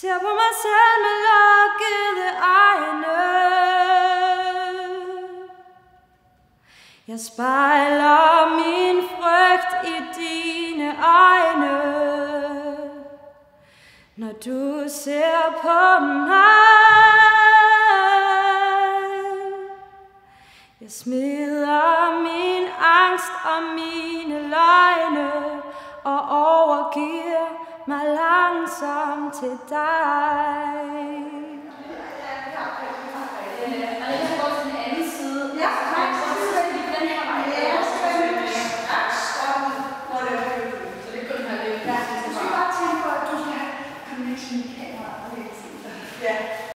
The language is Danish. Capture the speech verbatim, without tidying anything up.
ser på mig selv med lukkede øjne. Jeg spejler min frygt i dine øjne. Når du ser på mig, jeg smider min angst og mine løgne og overgiver mig langsomt til dig.